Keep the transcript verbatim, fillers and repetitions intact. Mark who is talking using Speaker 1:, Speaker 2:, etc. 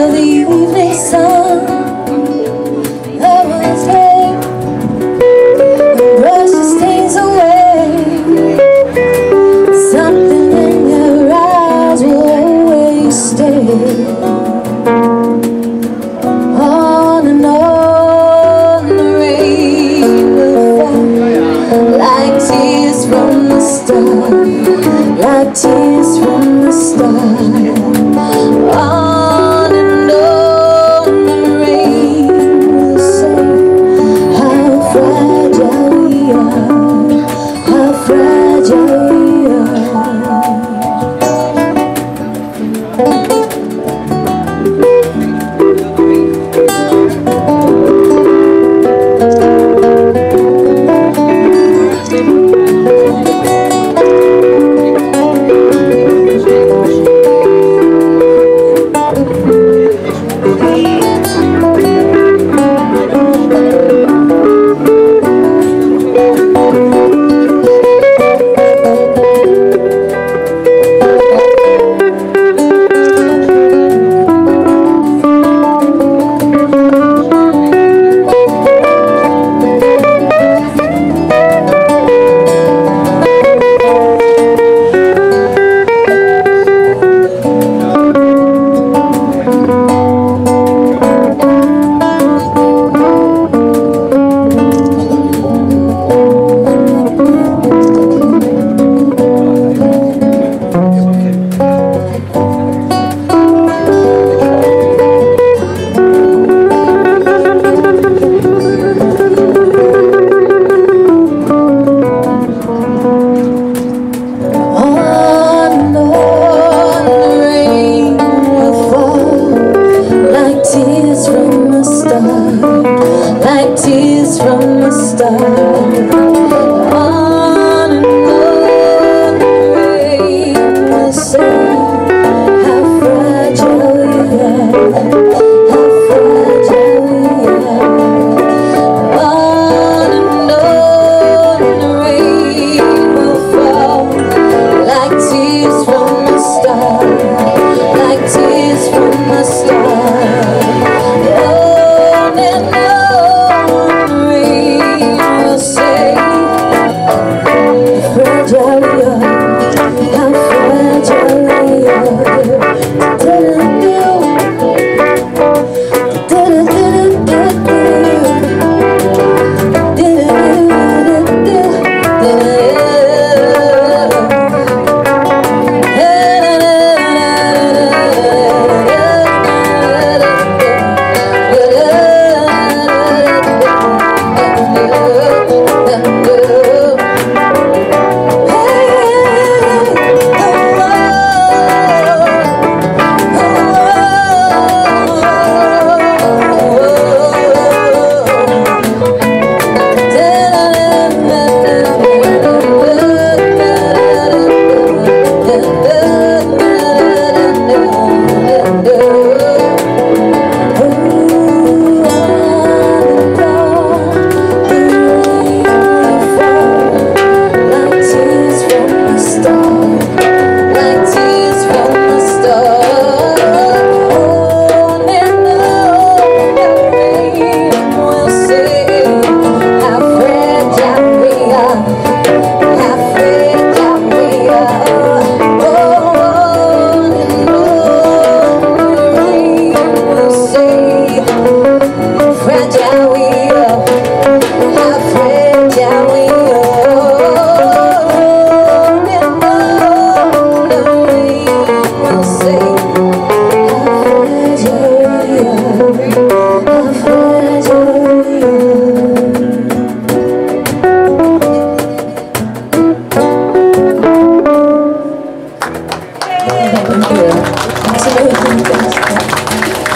Speaker 1: the evening sun, I was late, brush the stains away. Something in your eyes will always stay. On and on the rain will fall, like tears from the start, like tears from the start. On and on the rain will say how fragile we are, how fragile we are. Like tears from the start, on and on the rain will say how fragile we are, how fragile we are. On and on the rain will fall, like tears from the start, like tears from the start. On and on the rain will say how fragile we are, how fragile we are. Thank you.